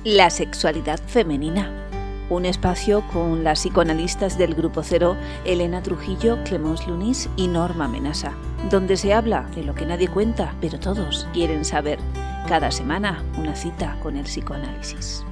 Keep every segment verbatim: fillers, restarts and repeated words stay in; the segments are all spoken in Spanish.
La sexualidad femenina. Un espacio con las psicoanalistas del Grupo Cero, Elena Trujillo, Clemence Lunis y Norma Menasa, donde se habla de lo que nadie cuenta, pero todos quieren saber. Cada semana una cita con el psicoanálisis.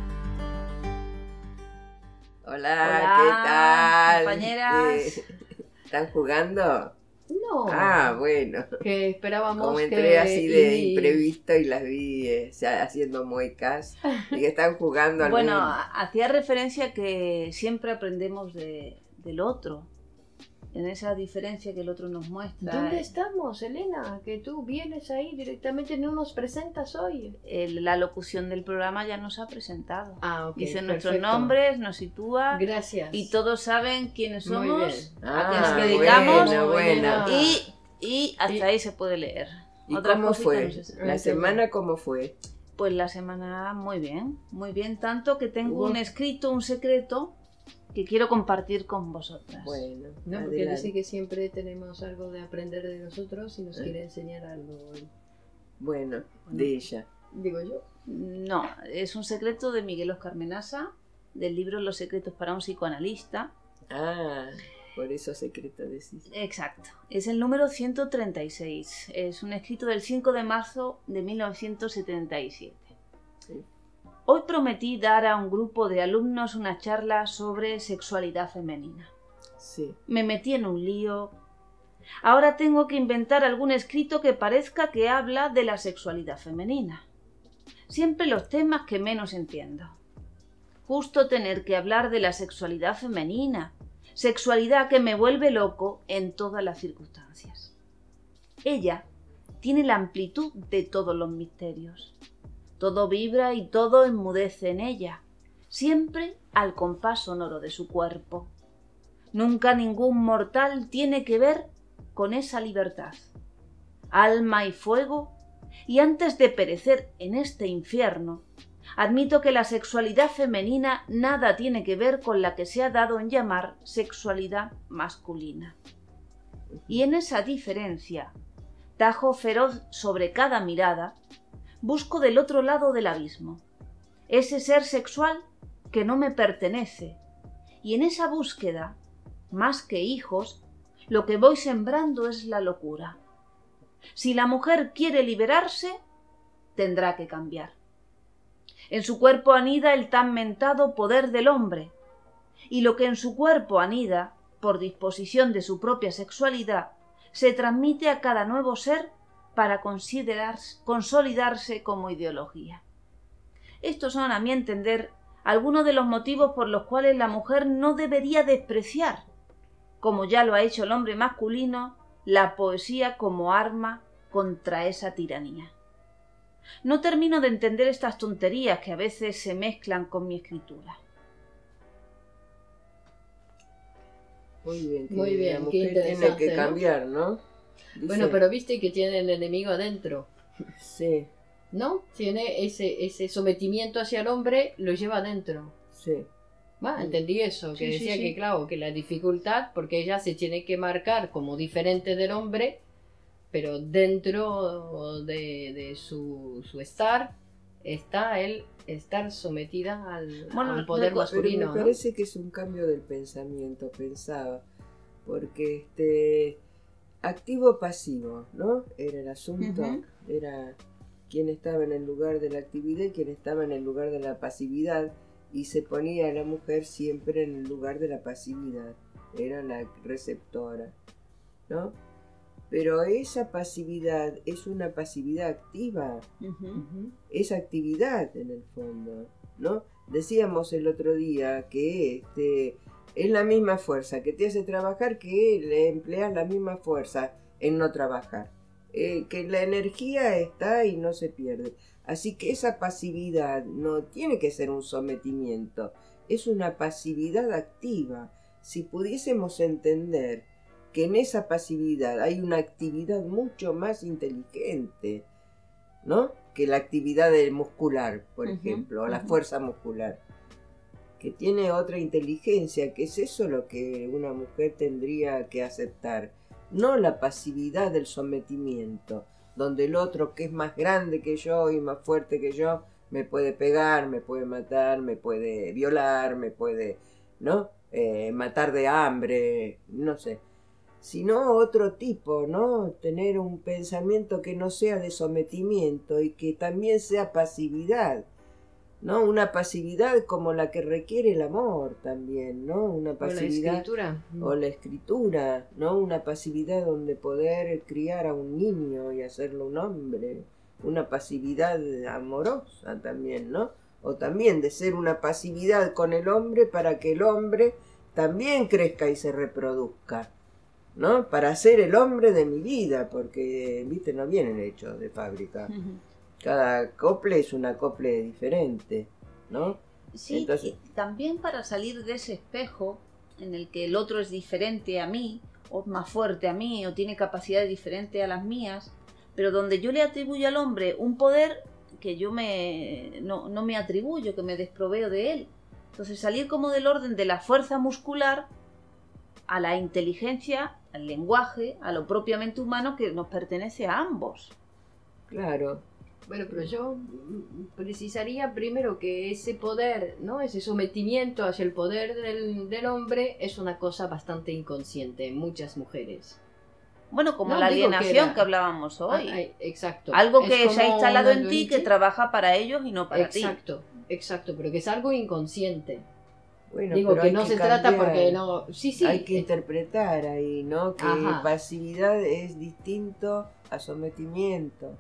Hola, Hola, ¿qué tal? compañeras. Eh, ¿Están jugando? No. Ah, bueno. Que esperábamos Como entré que... así de y... imprevisto y las vi eh, o sea, haciendo muecas y que están jugando algún... Bueno, hacía referencia que siempre aprendemos de, del otro, en esa diferencia que el otro nos muestra. ¿Dónde estamos, Elena? Que tú vienes ahí directamente, no nos presentas hoy. El, la locución del programa ya nos ha presentado. Ah, ok. Dice perfecto. nuestros nombres, nos sitúa. Gracias. Y todos saben quiénes Muy somos, bien. a Ah, qué nos dedicamos. buena, buena. Y, y hasta Y- ahí se puede leer. ¿Y Otras cómo cositas fue? no sé si- ¿La semana cómo fue? Pues la semana muy bien, muy bien. Tanto que tengo Hubo- un escrito, un secreto que quiero compartir con vosotras. Bueno, No, porque adelante. dice que siempre tenemos algo de aprender de nosotros y nos ¿Eh? quiere enseñar algo hoy. Bueno, de ella. Digo yo. No, es un secreto de Miguel Oscar Menasa, del libro Los secretos para un psicoanalista. Ah, por eso secreto decís. Exacto, es el número ciento treinta y seis. Es un escrito del cinco de marzo de mil novecientos setenta y siete. Sí. Hoy prometí dar a un grupo de alumnos una charla sobre sexualidad femenina. Sí. Me metí en un lío. Ahora tengo que inventar algún escrito que parezca que habla de la sexualidad femenina. Siempre los temas que menos entiendo. Justo tener que hablar de la sexualidad femenina. Sexualidad que me vuelve loco en todas las circunstancias. Ella tiene la amplitud de todos los misterios. Todo vibra y todo enmudece en ella, siempre al compás sonoro de su cuerpo. Nunca ningún mortal tiene que ver con esa libertad. Alma y fuego, y antes de perecer en este infierno, admito que la sexualidad femenina nada tiene que ver con la que se ha dado en llamar sexualidad masculina. Y en esa diferencia, tajo feroz sobre cada mirada, busco del otro lado del abismo, ese ser sexual que no me pertenece, y en esa búsqueda, más que hijos, lo que voy sembrando es la locura. Si la mujer quiere liberarse, tendrá que cambiar. En su cuerpo anida el tan mentado poder del hombre, y lo que en su cuerpo anida, por disposición de su propia sexualidad, se transmite a cada nuevo ser para considerarse, consolidarse como ideología. Estos son, a mi entender, algunos de los motivos por los cuales la mujer no debería despreciar, como ya lo ha hecho el hombre masculino, la poesía como arma contra esa tiranía. No termino de entender estas tonterías que a veces se mezclan con mi escritura. Muy bien, que Muy bien, la qué mujer tiene interesante, que ¿no? cambiar, ¿no? Dice- Bueno, pero viste que tiene el enemigo adentro, Sí, ¿no? Tiene ese, ese sometimiento hacia el hombre, lo lleva adentro. sí. Ah, entendí eso, que Sí, sí, decía sí. que claro, que la dificultad, porque ella se tiene que marcar como diferente del hombre, pero dentro de, de su, su estar está el estar sometida al, Bueno, al poder pero- masculino, Pero me ¿no? parece que es un cambio del pensamiento, pensaba, porque este activo-pasivo, ¿no? Era el asunto, Ujú. era quién estaba en el lugar de la actividad y quién estaba en el lugar de la pasividad, y se ponía a la mujer siempre en el lugar de la pasividad, era la receptora, ¿no? Pero esa pasividad es una pasividad activa, Ujú. Ujú. es actividad en el fondo, ¿no? Decíamos el otro día que este, es la misma fuerza que te hace trabajar que le empleas la misma fuerza en no trabajar. Eh, que la energía está y no se pierde. Así que esa pasividad no tiene que ser un sometimiento, es una pasividad activa. Si pudiésemos entender que en esa pasividad hay una actividad mucho más inteligente, ¿no? Que la actividad del muscular, por Ujú, ejemplo, o la ujú. fuerza muscular, que tiene otra inteligencia, que es eso lo que una mujer tendría que aceptar, no la pasividad del sometimiento, donde el otro que es más grande que yo y más fuerte que yo Me puede pegar, me puede matar, me puede violar, me puede, ¿no? Eh, matar de hambre, no sé. Sino otro tipo, ¿no? Tener un pensamiento que no sea de sometimiento y que también sea pasividad, ¿no? Una pasividad como la que requiere el amor también, ¿no? Una pasividad... O la escritura. O la escritura, ¿no? Una pasividad donde poder criar a un niño y hacerlo un hombre. Una pasividad amorosa también, ¿no? O también de ser una pasividad con el hombre para que el hombre también crezca y se reproduzca, ¿no? Para ser el hombre de mi vida, porque, viste, no vienen hechos de fábrica. Uh-huh. Cada acople es un acople diferente, ¿no? Sí, entonces... y también para salir de ese espejo en el que el otro es diferente a mí, o más fuerte a mí, o tiene capacidades diferentes a las mías, pero donde yo le atribuyo al hombre un poder que yo me, no, no me atribuyo, que me desproveo de él. Entonces salir como del orden de la fuerza muscular a la inteligencia, al lenguaje, a lo propiamente humano que nos pertenece a ambos. Claro. Bueno, pero yo precisaría primero que ese poder, ¿no? Ese sometimiento hacia el poder del, del hombre es una cosa bastante inconsciente en muchas mujeres. Bueno, como no, la alienación que, era... que hablábamos hoy. Ah, exacto. Algo que se ha instalado en ti que trabaja para ellos y no para exacto, ti. Exacto, exacto, pero que es algo inconsciente. Bueno, Digo que no que se cambiar. trata porque no... Sí, sí. Hay que interpretar ahí, ¿no? Que Ajá. pasividad es distinto a sometimiento,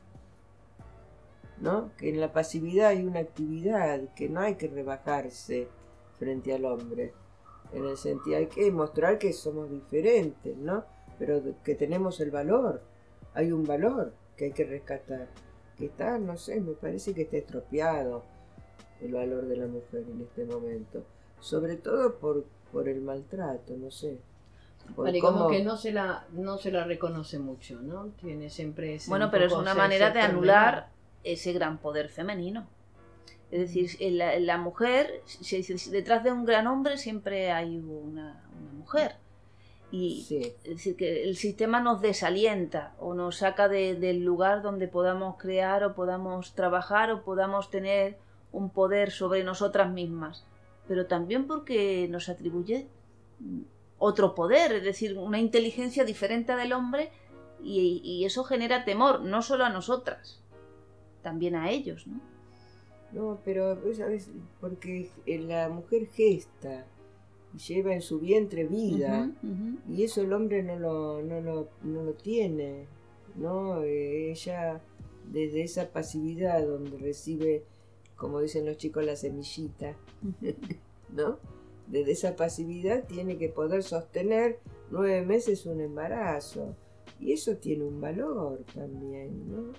¿no? Que en la pasividad hay una actividad, que no hay que rebajarse frente al hombre. En el sentido, hay que mostrar que somos diferentes, ¿no? Pero que tenemos el valor. Hay un valor que hay que rescatar. Que está, no sé, me parece que está estropeado el valor de la mujer en este momento. Sobre todo por, por el maltrato, no sé. Vale, cómo... como que no se la no se la reconoce mucho, ¿no? Tiene siempre ese... Bueno, pero es una manera de anular ese gran poder femenino. Es decir, la, la mujer, si, si detrás de un gran hombre siempre hay una, una mujer. Y sí. Es decir, que el sistema nos desalienta o nos saca de, del lugar donde podamos crear o podamos trabajar o podamos tener un poder sobre nosotras mismas. Pero también porque nos atribuye otro poder, es decir, una inteligencia diferente a del hombre y, y eso genera temor, no solo a nosotras, también a ellos, ¿no? No, pero ¿sabes? Porque la mujer gesta, lleva en su vientre vida, uh-huh, uh-huh. y eso el hombre no lo, no lo, no lo tiene, ¿no? Eh, ella, desde esa pasividad donde recibe, como dicen los chicos, la semillita, ¿no? Desde esa pasividad tiene que poder sostener nueve meses un embarazo, y eso tiene un valor también, ¿no?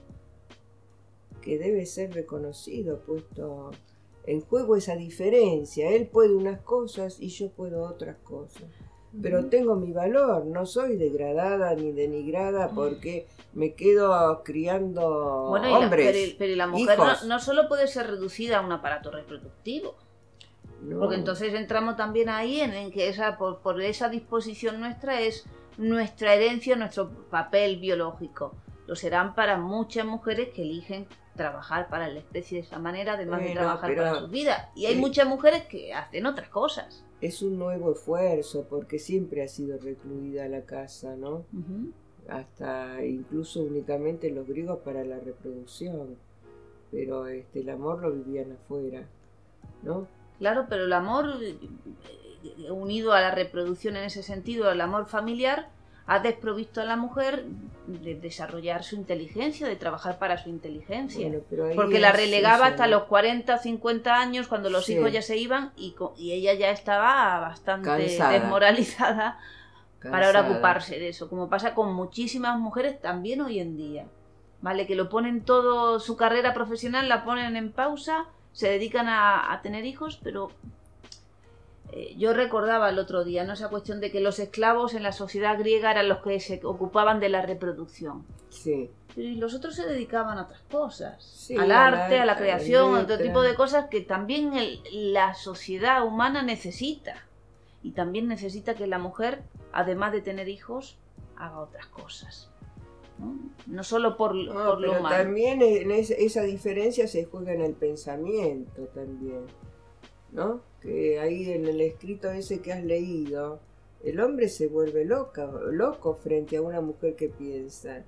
Que debe ser reconocido, puesto en juego esa diferencia. Él puede unas cosas y yo puedo otras cosas. Pero tengo mi valor, no soy degradada ni denigrada porque me quedo criando bueno, y hombres. La, pero, pero la mujer no, no solo puede ser reducida a un aparato reproductivo. No. Porque entonces entramos también ahí en, en que esa por, por esa disposición nuestra es nuestra herencia, nuestro papel biológico. Lo serán para muchas mujeres que eligen trabajar para la especie de esa manera, además bueno, de trabajar para su vida. Y hay sí. muchas mujeres que hacen otras cosas. Es un nuevo esfuerzo, porque siempre ha sido recluida la casa, ¿no? Uh-huh. Hasta incluso únicamente los griegos para la reproducción. Pero este, el amor lo vivían afuera, ¿no? Claro, pero el amor, unido a la reproducción en ese sentido, el amor familiar, ha desprovisto a la mujer de desarrollar su inteligencia, de trabajar para su inteligencia. Bueno, porque la relegaba eso, hasta ¿no? los cuarenta o cincuenta años, cuando los sí. hijos ya se iban y, y ella ya estaba bastante Cansada. desmoralizada Cansada. para ahora ocuparse de eso, como pasa con muchísimas mujeres también hoy en día. ¿Vale? Que lo ponen todo, su carrera profesional la ponen en pausa, se dedican a, a tener hijos, pero... Yo recordaba el otro día, ¿no? Esa cuestión de que los esclavos en la sociedad griega eran los que se ocupaban de la reproducción. Sí. Y los otros se dedicaban a otras cosas. Sí, al arte, a la creación, a otro tipo de cosas que también el, la sociedad humana necesita. Y también necesita que la mujer, además de tener hijos, haga otras cosas. ¿no? No solo por, No, por lo pero humano. también en es- esa diferencia se juega en el pensamiento también, ¿no? Que ahí en el escrito ese que has leído, el hombre se vuelve loca, loco frente a una mujer que piensa.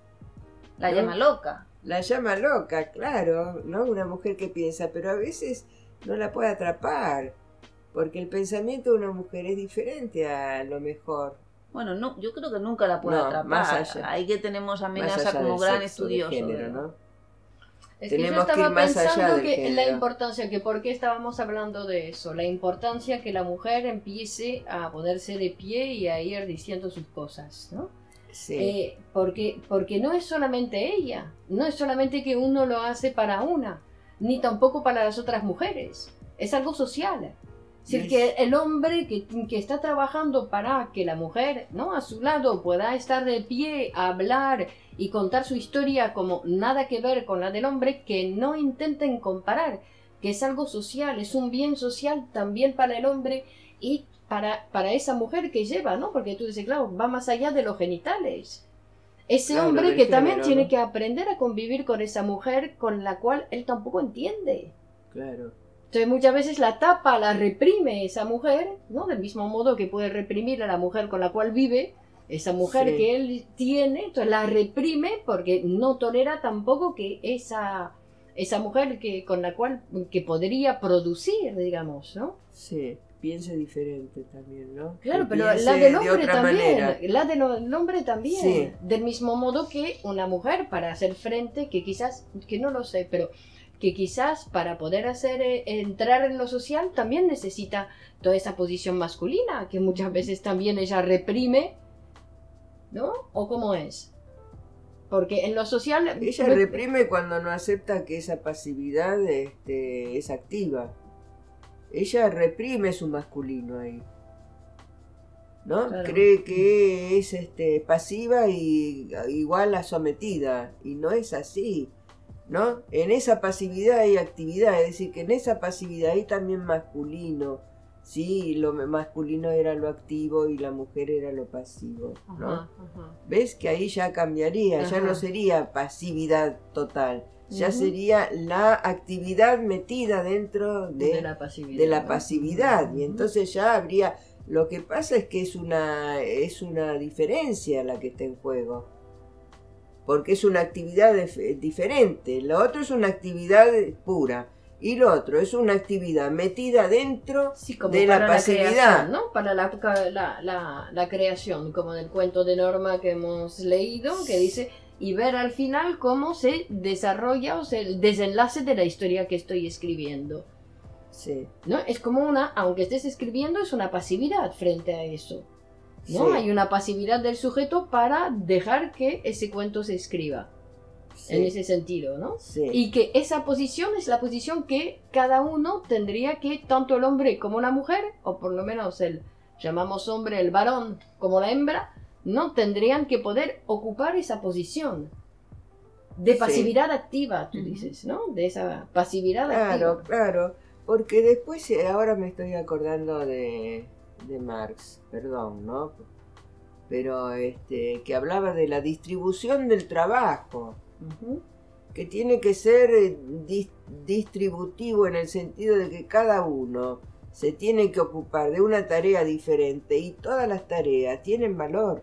La ¿no? llama loca. La llama loca, claro, ¿no? Una mujer que piensa, pero a veces no la puede atrapar, porque el pensamiento de una mujer es diferente a lo mejor. Bueno, no, yo creo que nunca la puede No, atrapar. más allá. Ahí que tenemos a Más Menasa allá como del gran sexo, de estudioso. género, de- ¿no? Es que yo Tenemos que estaba ir más allá pensando del que la género. importancia, que por qué estábamos hablando de eso, la importancia que la mujer empiece a ponerse de pie y a ir diciendo sus cosas, ¿no? Sí. Eh, porque, porque no es solamente ella, no es solamente que uno lo hace para una, ni tampoco para las otras mujeres, es algo social. Es decir, Yes. que el hombre que, que está trabajando para que la mujer, ¿no?, a su lado pueda estar de pie, hablar y contar su historia como nada que ver con la del hombre, que no intenten comparar, que es algo social, es un bien social también para el hombre y para, para esa mujer que lleva, ¿no? Porque tú dices, claro, va más allá de los genitales. Ese Claro, hombre del que también género, tiene ¿no? que aprender a convivir con esa mujer con la cual él tampoco entiende. Claro. Entonces muchas veces la tapa, la reprime esa mujer, ¿no? Del mismo modo que puede reprimir a la mujer con la cual vive, esa mujer Sí. que él tiene, entonces la reprime porque no tolera tampoco que esa, esa mujer que, con la cual que podría producir, digamos, ¿no? Sí, piensa diferente también, ¿no? Claro, Que pero piense la del de hombre otra también, manera. la del hombre también, Sí. del mismo modo que una mujer para hacer frente, que quizás, que no lo sé, pero que quizás para poder hacer eh, entrar en lo social también necesita toda esa posición masculina, que muchas veces también ella reprime, ¿no? ¿O cómo es? Porque en lo social... Ella me- reprime cuando no acepta que esa pasividad este, es activa. Ella reprime su masculino ahí. ¿No? Claro. Cree que es este, pasiva y igual a sometida. Y no es así. ¿No? En esa pasividad hay actividad. Es decir, que en esa pasividad hay también masculino. Sí, lo masculino era lo activo y la mujer era lo pasivo. ¿no? Ajá, ajá. ¿Ves que ahí ya cambiaría? Ya Ajá. no sería pasividad total, ya Ujú. sería la actividad metida dentro de, De la pasividad. de la ¿no? pasividad. Y Ujú. entonces ya habría... Lo que pasa es que es una, es una diferencia la que está en juego. Porque es una actividad dif- diferente. Lo otro es una actividad pura. Y lo otro es una actividad metida dentro Sí, como de para la la pasividad. creación, ¿no? Para la, la, la, la creación, como del cuento de Norma que hemos leído, que dice, y ver al final cómo se desarrolla, o sea, el desenlace de la historia que estoy escribiendo. Sí, ¿No? Es como una, aunque estés escribiendo, es una pasividad frente a eso. ¿No? sí, Hay una pasividad del sujeto para dejar que ese cuento se escriba, sí, en ese sentido, ¿no? sí. Y que esa posición es la posición que cada uno tendría que, tanto el hombre como la mujer, o por lo menos el, llamamos hombre el varón como la hembra, no tendrían que poder ocupar esa posición de Sí. pasividad activa, tú Ujú. dices, ¿no? De esa pasividad Claro, activa. claro, porque después, eh, ahora me estoy acordando de, de Marx, perdón, ¿no? Pero este, que hablaba de la distribución del trabajo, Ujú. que tiene que ser eh, dis- distributivo en el sentido de que cada uno se tiene que ocupar de una tarea diferente y todas las tareas tienen valor.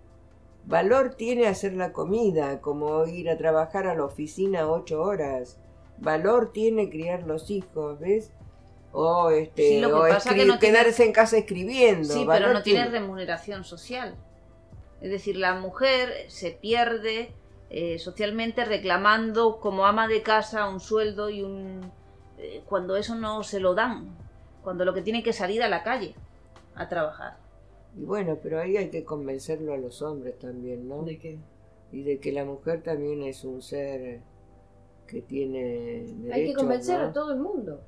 Valor tiene hacer la comida, como ir a trabajar a la oficina ocho horas. Valor tiene criar los hijos, ¿ves? O, este, Sí, lo que o pasa escri- que no tiene- quedarse en casa escribiendo. Sí, pero Valor no tiene remuneración social. Es decir, la mujer se pierde eh, socialmente reclamando como ama de casa un sueldo y un... eh, cuando eso no se lo dan, cuando lo que tiene que salir a la calle a trabajar. Y bueno, pero ahí hay que convencerlo a los hombres también, ¿no? ¿De qué? Y de que la mujer también es un ser que tiene derechos, Hay que convencer ¿no? a todo el mundo.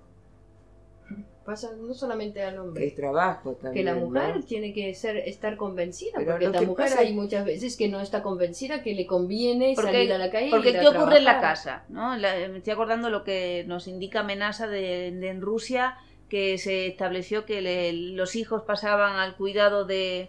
Pasa no solamente al Que hombre. es trabajo también, Que la mujer ¿no? tiene que ser estar convencida, Pero porque lo la que mujer pasa hay es- muchas veces que no está convencida que le conviene Porque- salir a la calle Porque y ir ¿qué a ocurre en la trabajar. casa? ¿no? La- me estoy acordando lo que nos indica Menasa de, de en Rusia, que se estableció que le- los hijos pasaban al cuidado de,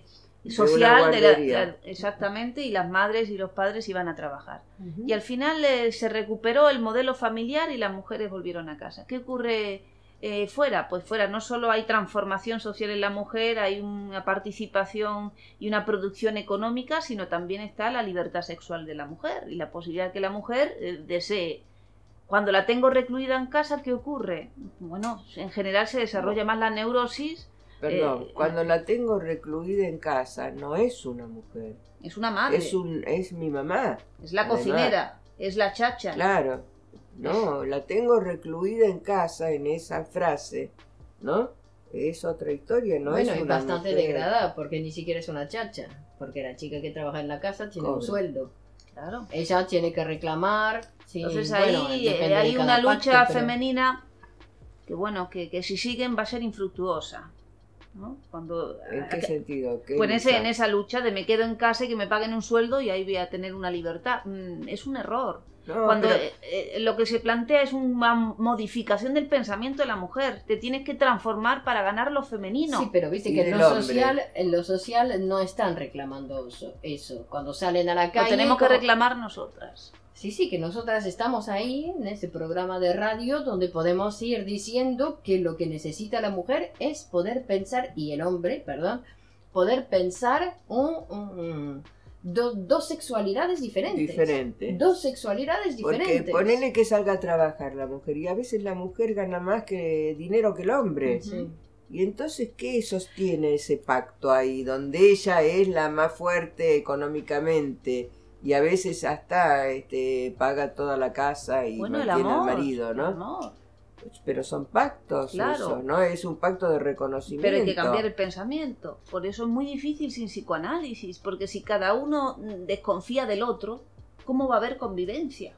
social de, de la, guardería. la- exactamente, y las madres y los padres iban a trabajar. Ujú. Y al final eh, se recuperó el modelo familiar y las mujeres volvieron a casa. ¿Qué ocurre eh, fuera? Pues fuera no solo hay transformación social en la mujer, hay una participación y una producción económica, sino también está la libertad sexual de la mujer y la posibilidad de que la mujer eh, desee. Cuando la tengo recluida en casa, ¿qué ocurre? Bueno, en general se desarrolla más la neurosis. Perdón, Eh, cuando la tengo recluida en casa, no es una mujer, Es una madre, es un es mi mamá. es la además. cocinera, es la chacha. Claro, no, la tengo recluida en casa en esa frase, ¿no? Es otra historia, no bueno, es y una bastante mujer. degradada, porque ni siquiera es una chacha, porque la chica que trabaja en la casa tiene un Cobra. sueldo. Claro. Ella tiene que reclamar. Sí, Entonces bueno, ahí depende eh, de hay cada una pacto, lucha pero- femenina que bueno, que, que si siguen va a ser infructuosa, ¿no? Cuando ¿En qué que- sentido? ¿Qué pues en, ese- lucha? en esa lucha de me quedo en casa y que me paguen un sueldo y ahí voy a tener una libertad. Mm, es un error. No, Cuando pero- eh, eh, lo que se plantea es una modificación del pensamiento de la mujer. Te tienes que transformar para ganar lo femenino. Sí, pero viste Y que en del lo, hombre. social, en lo social no están reclamando eso. eso. Cuando salen a la Lo calle. tenemos que como- reclamar nosotras. Sí, sí, que nosotras estamos ahí en ese programa de radio donde podemos ir diciendo que lo que necesita la mujer es poder pensar, y el hombre, perdón, poder pensar un, un- do- dos sexualidades diferentes. Diferente. Dos sexualidades Porque diferentes. ponele que salga a trabajar la mujer y a veces la mujer gana más que dinero que el hombre. Sí. Y entonces, ¿qué sostiene ese pacto ahí? Donde ella es la más fuerte económicamente y a veces hasta este, paga toda la casa y Bueno, el mantiene amor. al marido, el ¿no? amor. Pero son pactos, Claro. eso, ¿no? Es un pacto de reconocimiento. Pero hay que cambiar el pensamiento. Por eso es muy difícil sin psicoanálisis, porque si cada uno mm, desconfía del otro, ¿cómo va a haber convivencia?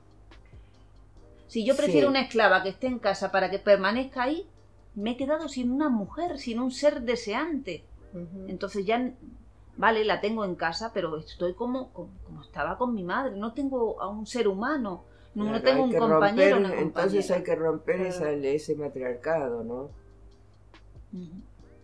Si yo prefiero Sí. una esclava que esté en casa para que permanezca ahí, me he quedado sin una mujer, sin un ser deseante. Ujú. Entonces ya, vale, la tengo en casa, pero estoy como, como, como estaba con mi madre. No tengo a un ser humano, no, no Claro, tengo hay un que compañero, romper- una entonces hay compañera. que romper Claro. esa- ese matriarcado, ¿no? Ujú.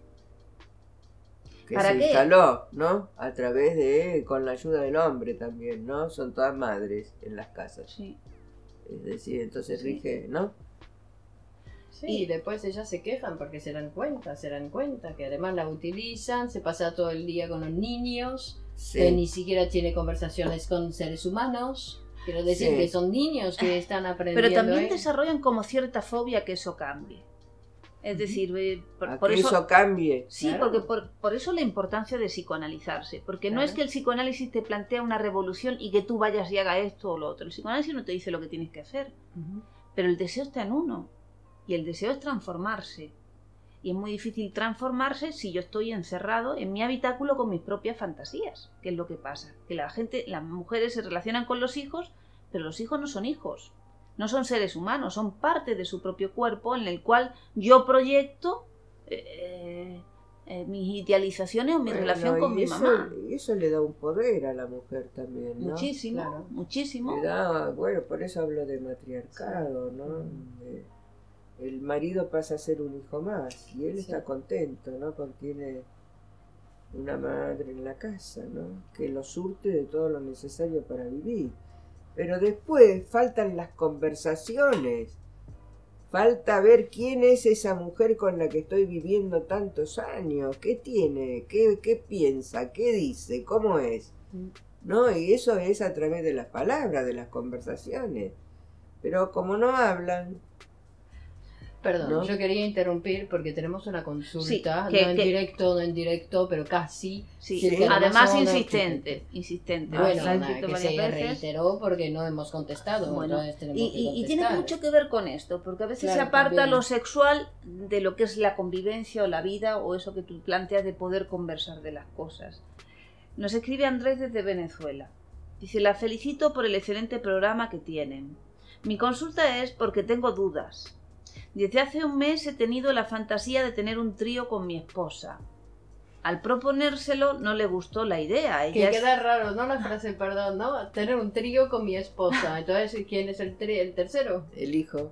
Que ¿Para se qué? instaló, ¿no? A través de, con la ayuda del hombre también, ¿no? Son todas madres en las casas. Sí. Es decir, entonces Sí. rige, ¿no? Sí, Y- y después ellas se quejan porque se dan cuenta, se dan cuenta que además la utilizan, se pasa todo el día con los niños, Sí. que ni siquiera tiene conversaciones con seres humanos. Quiero decir Sí. que son niños que están aprendiendo. Pero también ahí. desarrollan como cierta fobia que eso cambie. Es Ujú. decir, eh, por, A por que eso, eso cambie. sí, Claro. porque por, por eso la importancia de psicoanalizarse, porque no Claro. es que el psicoanálisis te plantea una revolución y que tú vayas y hagas esto o lo otro. El psicoanálisis no te dice lo que tienes que hacer, Ujú. pero el deseo está en uno y el deseo es transformarse. Y es muy difícil transformarse si yo estoy encerrado en mi habitáculo con mis propias fantasías, que es lo que pasa, que la gente, las mujeres se relacionan con los hijos, pero los hijos no son hijos, no son seres humanos, son parte de su propio cuerpo en el cual yo proyecto eh, eh, mis idealizaciones o mi Bueno, relación con y mi eso, mamá. y eso le da un poder a la mujer también, ¿no? Muchísimo, Claro. muchísimo. Le da, bueno, por eso hablo de matriarcado, ¿no? Eh, el marido pasa a ser un hijo más y él Sí. está contento, ¿no? Porque tiene una madre en la casa, ¿no? Que lo surte de todo lo necesario para vivir. Pero después faltan las conversaciones. Falta ver quién es esa mujer con la que estoy viviendo tantos años, qué tiene, qué, qué piensa, qué dice, cómo es. ¿No? Y eso es a través de las palabras, de las conversaciones. Pero como no hablan, Perdón, ¿no? yo quería interrumpir porque tenemos una consulta, Sí, que- no en que- directo, no en directo, pero casi. Sí, Sí, que además son insistente, insistente. Bueno, La he nada, escrito que varias se veces. reiteró porque no hemos contestado. Bueno, entonces tenemos Y, que y- y tiene contestar. mucho que ver con esto, porque a veces Claro, se aparta también. lo sexual de lo que es la convivencia o la vida o eso que tú planteas de poder conversar de las cosas. Nos escribe Andrés desde Venezuela. Dice, la felicito por el excelente programa que tienen. Mi consulta es porque tengo dudas. Desde hace un mes he tenido la fantasía de tener un trío con mi esposa. Al proponérselo no le gustó la idea. Ella Que es- queda raro, ¿no? La frase, perdón, ¿no? Tener un trío con mi esposa. Entonces, ¿quién es el, tri el tercero? el hijo.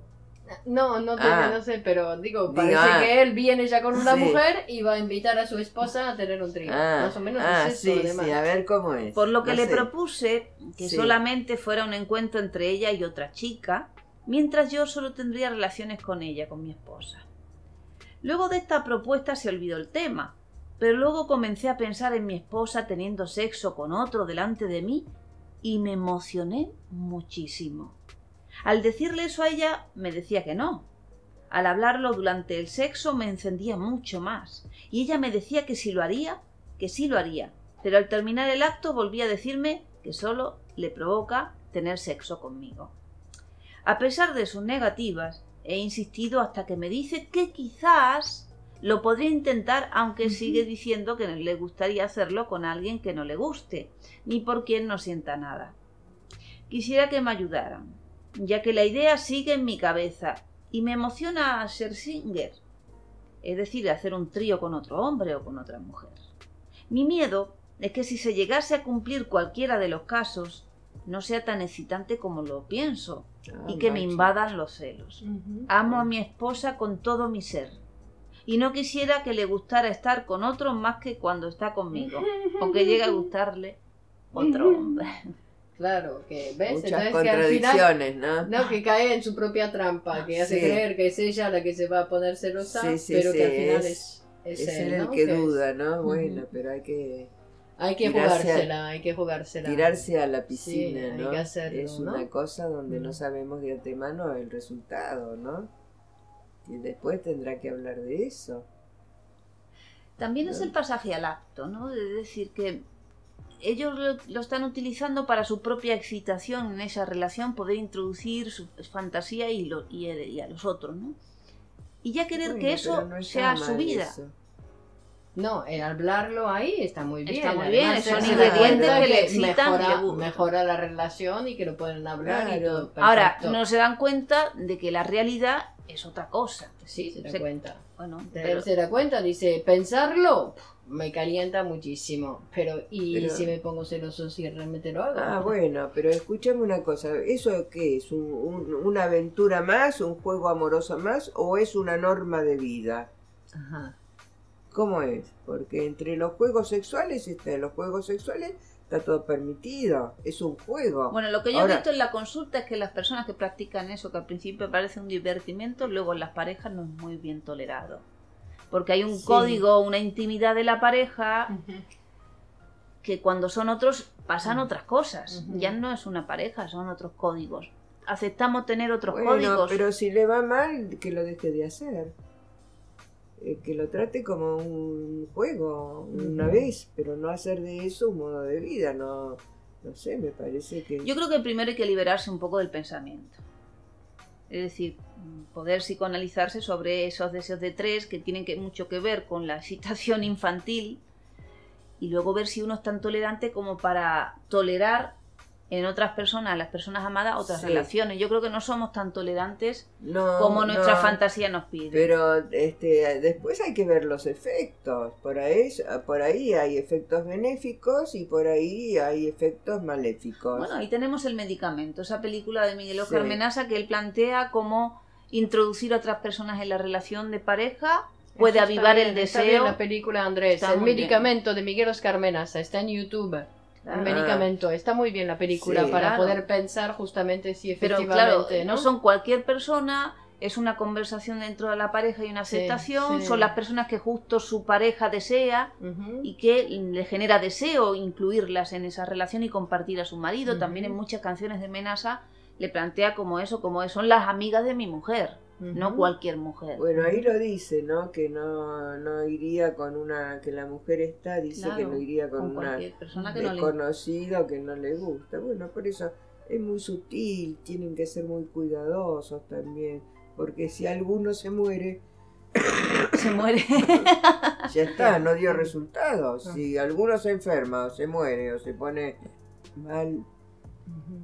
No, no tiene, Ah. no sé, pero digo, Digo, parece ah. que él viene ya con una Sí. mujer y va a invitar a su esposa a tener un trío. Ah, Más o menos ah, es eso, sí, además. sí, a ver cómo es. Por lo que No le sé. propuse que Sí. solamente fuera un encuentro entre ella y otra chica, mientras yo solo tendría relaciones con ella, con mi esposa. Luego de esta propuesta se olvidó el tema, pero luego comencé a pensar en mi esposa teniendo sexo con otro delante de mí y me emocioné muchísimo. Al decirle eso a ella, me decía que no. Al hablarlo durante el sexo me encendía mucho más, y ella me decía que si lo haría, que sí lo haría, pero al terminar el acto volvía a decirme que solo le provoca tener sexo conmigo. A pesar de sus negativas, he insistido hasta que me dice que quizás lo podría intentar, aunque uh-huh. sigue diciendo que no le gustaría hacerlo con alguien que no le guste, ni por quien no sienta nada. Quisiera que me ayudaran, ya que la idea sigue en mi cabeza y me emociona ser swinger, es decir, hacer un trío con otro hombre o con otra mujer. Mi miedo es que si se llegase a cumplir cualquiera de los casos, no sea tan excitante como lo pienso ah, y que macho. me invadan los celos. Uh-huh. Amo a mi esposa con todo mi ser y no quisiera que le gustara estar con otro más que cuando está conmigo, aunque llegue a gustarle otro hombre. Claro, que ves, muchas entonces contradicciones, que al final, ¿no? No, que cae en su propia trampa, que hace sí. creer que es ella la que se va a poner celosa, sí, sí, pero sí, que al final es, es, es él, el ¿no? que que duda, es... ¿no? Bueno, uh-huh. pero hay que... Hay que jugársela, a, hay que jugársela. Tirarse a la piscina, sí, ¿no? Hay que hacerlo, es una ¿no? cosa donde uh-huh. no sabemos de antemano el resultado, ¿no? Y después tendrá que hablar de eso. También ¿no? es el pasaje al acto, ¿no? De decir que ellos lo, lo están utilizando para su propia excitación en esa relación, poder introducir su fantasía y, lo, y, y a los otros, ¿no? Y ya querer bueno, que eso no sea su vida. Eso. No, el hablarlo ahí está muy bien. Está muy bien, son ingredientes que le excitan mejora, y le mejora la relación y que lo pueden hablar claro. y todo. Perfecto. Ahora, no se dan cuenta de que la realidad es otra cosa. Sí, se da se, cuenta. Bueno, pero... Él se da cuenta, dice, pensarlo me calienta muchísimo, pero ¿y pero... si me pongo celoso si realmente lo hago? Ah, bueno, pero escúchame una cosa, ¿eso qué es? ¿Un, un, ¿Una aventura más, un juego amoroso más o es una norma de vida? Ajá. ¿Cómo es? Porque entre los juegos sexuales, este, los juegos sexuales está todo permitido, es un juego. Bueno, lo que yo Ahora, he visto en la consulta es que las personas que practican eso, que al principio parece un divertimento, luego en las parejas no es muy bien tolerado. Porque hay un sí. código, una intimidad de la pareja, uh-huh. que cuando son otros pasan uh-huh. otras cosas. Uh-huh. Ya no es una pareja, son otros códigos. Aceptamos tener otros bueno, códigos. Pero si le va mal, que lo deje de hacer. Eh, que lo trate como un juego una uh-huh. vez, pero no hacer de eso un modo de vida. No, no sé, me parece que... Yo creo que primero hay que liberarse un poco del pensamiento. Es decir, poder psicoanalizarse sobre esos deseos de tres que tienen que, mucho que ver con la excitación infantil y luego ver si uno es tan tolerante como para tolerar en otras personas, las personas amadas, otras sí. relaciones. Yo creo que no somos tan tolerantes no, como nuestra no, fantasía nos pide. Pero este, después hay que ver los efectos. Por ahí, por ahí hay efectos benéficos y por ahí hay efectos maléficos. Bueno, ahí tenemos El medicamento, esa película de Miguel Óscar sí. Menaza que él plantea cómo introducir a otras personas en la relación de pareja puede Eso avivar bien, el deseo. Está bien la película, Andrés. Está El medicamento bien. De Miguel Óscar Menaza está en YouTube. Claro. El medicamento, está muy bien la película sí, para claro. poder pensar justamente si efectivamente... Pero claro, ¿no? no son cualquier persona, es una conversación dentro de la pareja y una aceptación, sí, sí. son las personas que justo su pareja desea uh-huh. y que le genera deseo incluirlas en esa relación y compartir a su marido. Uh-huh. También en muchas canciones de Menaza le plantea como eso, como son las amigas de mi mujer. Uh-huh. No cualquier mujer. Bueno, ahí lo dice, ¿no? Que no, no iría con una... Que la mujer está, dice claro, que no iría con, con una persona que desconocida no o que no le gusta. Bueno, por eso es muy sutil, tienen que ser muy cuidadosos también. Porque si alguno se muere... se muere. Ya está, no dio resultados. No. Si alguno se enferma o se muere o se pone mal... Uh-huh.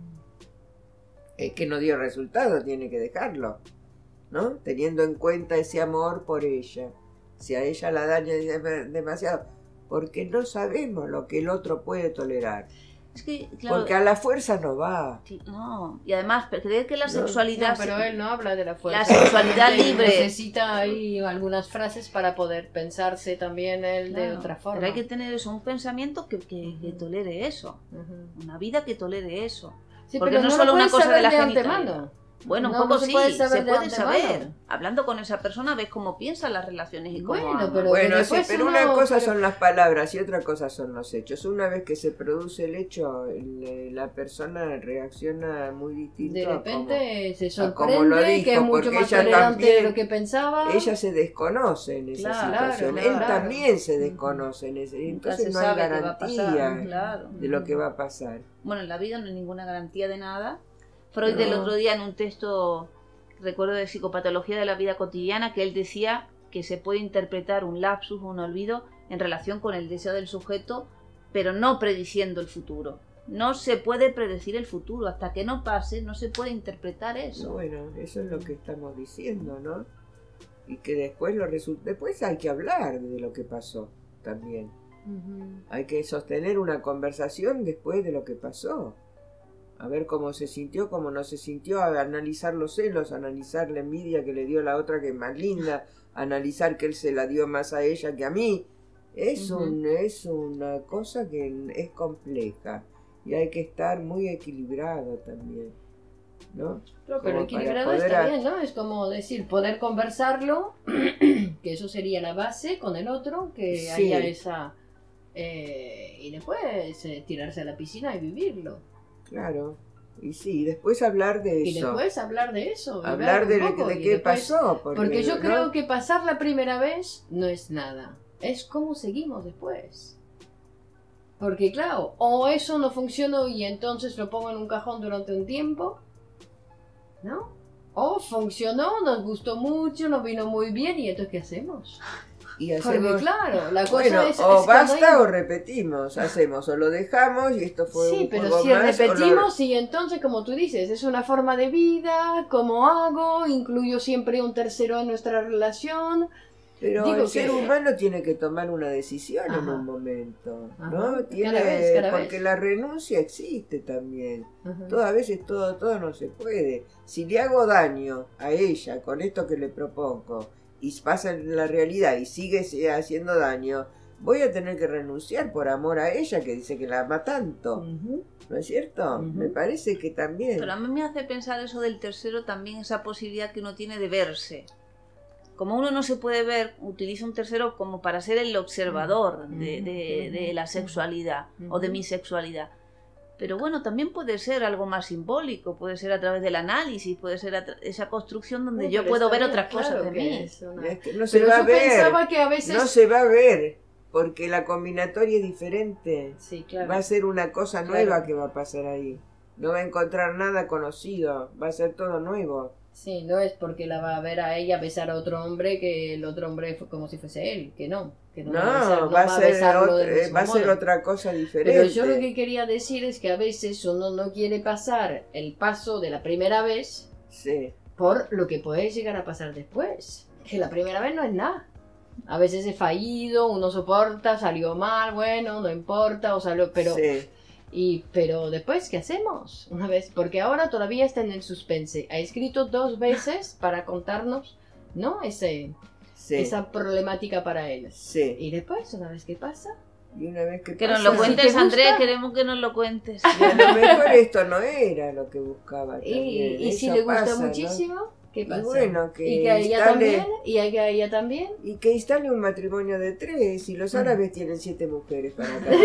Es que no dio resultado, tiene que dejarlo. ¿No? Teniendo en cuenta ese amor por ella. Si a ella la daña demasiado, porque no sabemos lo que el otro puede tolerar. Es que, claro, Porque a la fuerza no va. no, y además creer que la No, sexualidad... No, pero él no habla de la fuerza. La sexualidad Él libre. necesita ahí algunas frases para poder pensarse también él de Claro, otra forma. pero hay que tener eso, un pensamiento que, que, que tolere eso, Ujú. una vida que tolere eso. Sí, Porque pero no no es solo lo una puedes cosa de saber la de genitalidad. antemano. Bueno, un No, poco no se sí, puede se saber de puede antemano. saber. Hablando con esa persona ves cómo piensan las relaciones y cómo Bueno, aman. pero- Bueno, sí, después pero uno- una cosa pero- son las palabras y otra cosa son los hechos. Una vez que se produce el hecho, el- la persona reacciona muy distinto. De a repente se a como lo sorprende dijo, que es mucho porque más ella tolerante de también- lo que pensaba. como ella se desconoce en esa Claro, situación. claro, Él claro. también se desconoce en ese. Nunca Entonces se no hay sabe qué va a pasar, garantía claro. de lo que va a pasar. Bueno, en la vida no hay ninguna garantía de nada. Freud No. el otro día en un texto, recuerdo de psicopatología de la vida cotidiana, que él decía que se puede interpretar un lapsus, un olvido, en relación con el deseo del sujeto, pero no prediciendo el futuro. No se puede predecir el futuro, hasta que no pase no se puede interpretar eso. Bueno, eso es lo que estamos diciendo, ¿no? Y que después lo resulta. Después hay que hablar de lo que pasó también. Ujú. Hay que sostener una conversación después de lo que pasó. A ver cómo se sintió, cómo no se sintió, a analizar los celos, a analizar la envidia que le dio la otra que es más linda, a analizar que él se la dio más a ella que a mí. Es, Ujú. un, es una cosa que es compleja y hay que estar muy equilibrado también, ¿no? Pero, pero Como para equilibrado poder está a- bien, ¿no? Es como decir, poder conversarlo, que eso sería la base con el otro, que Sí. haya esa... eh, y después eh, tirarse a la piscina y vivirlo. Claro. Y sí, después hablar de Y eso. después hablar de eso. y hablar ver de, un poco, de y qué después- pasó. Porque, Porque yo ¿no? creo que pasar la primera vez no es nada. Es cómo seguimos después. Porque claro, o eso no funcionó y entonces lo pongo en un cajón durante un tiempo, ¿no? O funcionó, nos gustó mucho, nos vino muy bien y entonces ¿qué hacemos? Y Porque hacemos... claro, la cosa Bueno, es... o es cuando basta hay- o repetimos, hacemos o lo dejamos y esto fue Sí, un pero juego si más, o lo- repetimos y entonces, como tú dices, es una forma de vida, ¿cómo hago? Incluyo siempre un tercero en nuestra relación. Pero digo el ser que- humano tiene que tomar una decisión en Ajá. un momento, Ajá. ¿no? Tiene, Cada vez, cada porque vez. la renuncia existe también. Ajá. Todas veces todo, todo no se puede. Si le hago daño a ella con esto que le propongo y pasa en la realidad y sigue haciendo daño, voy a tener que renunciar por amor a ella que dice que la ama tanto, Ujú. ¿no es cierto? Ujú. Me parece que también. Pero a mí me hace pensar eso del tercero también, esa posibilidad que uno tiene de verse. Como uno no se puede ver, utiliza un tercero como para ser el observador de, de- de la sexualidad o de mi sexualidad. Pero bueno, también puede ser algo más simbólico, puede ser a través del análisis, puede ser a tra- esa construcción donde No, yo pero puedo está ver bien, otras cosas claro de que mí. es una- Es que no se Pero va a yo ver. pensaba que a veces... No se va a ver, porque la combinatoria es diferente. Sí, claro. Va a ser una cosa Claro. nueva que va a pasar ahí. No va a encontrar nada conocido, va a ser todo nuevo. Sí, no es porque la va a ver a ella besar a otro hombre que el otro hombre fue como si fuese él, que no. Que no, No, va a, besar, no va a ser, besarlo ot- del eh, mismo va a ser modo. otra cosa diferente. Pero yo lo que quería decir es que a veces uno no quiere pasar el paso de la primera vez Sí, por lo que puede llegar a pasar después. Que la primera vez no es nada. A veces es fallido, uno soporta, salió mal, bueno, no importa, o salió, pero... sí. Y, pero después, ¿qué hacemos? Una vez, porque ahora todavía está en el suspense. Ha escrito dos veces para contarnos, ¿no? Ese, Sí, esa problemática para él. sí. Y después, una vez que pasa, Y una vez que Que nos pasa, lo Si cuentes, te Andrés, gusta- queremos que nos lo cuentes. y a lo mejor esto no era lo que buscaba y, también. y si Eso le gusta pasa, ¿no? muchísimo, ¿qué Y pasa? bueno, que y que a ella instale- también, y a que a ella también. Y que instale un matrimonio de tres, y los Mm. árabes tienen siete mujeres para cada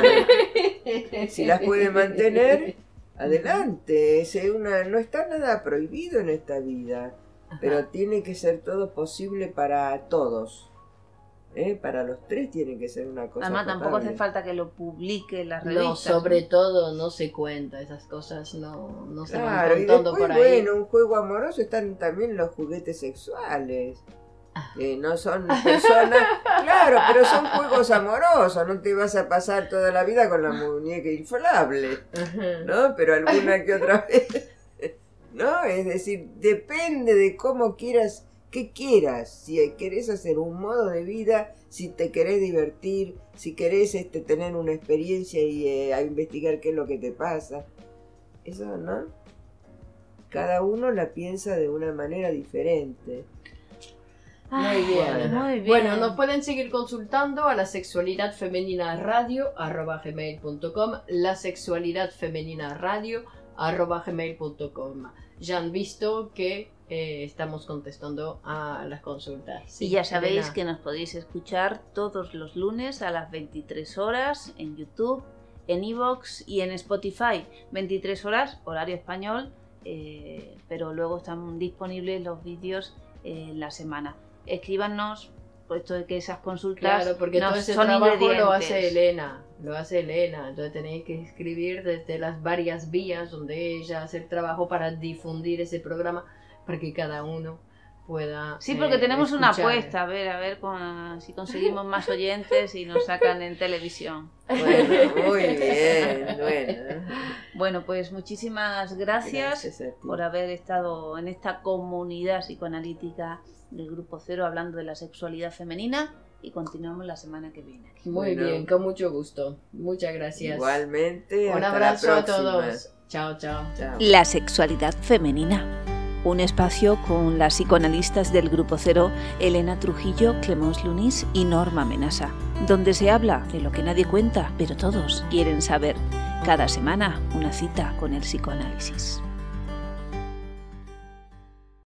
uno. Si las puede mantener, adelante. Es una, no está nada prohibido en esta vida, pero tiene que ser todo posible para todos. ¿Eh? Para los tres tiene que ser una cosa Además, tampoco potable. hace falta que lo publique en las No, revistas. sobre todo no se cuenta, esas cosas no, no se van Claro, y contando después, por ahí. bueno, un juego amoroso están también los juguetes sexuales. Ah. Que no son personas. Claro, pero son juegos amorosos. No te vas a pasar toda la vida con la muñeca inflable, Ajá. ¿no? Pero alguna que otra vez. ¿No? Es decir, depende de cómo quieras, que quieras, si querés hacer un modo de vida, si te querés divertir, si querés este, tener una experiencia y eh, a investigar qué es lo que te pasa. Eso, ¿no? Cada uno la piensa de una manera diferente. Muy bien. Muy bien. Bueno, nos pueden seguir consultando a la sexualidad femenina radio arroba gmail punto com, la sexualidad femenina radio arroba gmail punto com. Ya han visto que eh, estamos contestando a las consultas. Sí, y ya sabéis Elena. que nos podéis escuchar todos los lunes a las veintitrés horas en YouTube, en iVoox y en Spotify. veintitrés horas, horario español, eh, pero luego están disponibles los vídeos eh, en la semana. Escríbanos, puesto de que esas consultas Claro, porque no todo ese son trabajo ingredientes. lo hace Elena, lo hace Elena, entonces tenéis que escribir desde las varias vías donde ella hace el trabajo para difundir ese programa, para que cada uno pueda Sí, porque eh, tenemos una escuchar. apuesta, a ver, a ver con- si conseguimos más oyentes y nos sacan en televisión. Bueno, muy bien, bueno. Bueno, pues muchísimas gracias, Gracias a ti. por haber estado en esta comunidad psicoanalítica del Grupo Cero hablando de la sexualidad femenina y continuamos la semana que viene. Muy Bueno. bien, con mucho gusto. Muchas gracias. Igualmente, Un hasta abrazo la a próxima. todos. Chao, chao. Chao. La sexualidad femenina. Un espacio con las psicoanalistas del Grupo Cero, Elena Trujillo, Clemence Lunis y Norma Menasa, donde se habla de lo que nadie cuenta, pero todos quieren saber. Cada semana una cita con el psicoanálisis.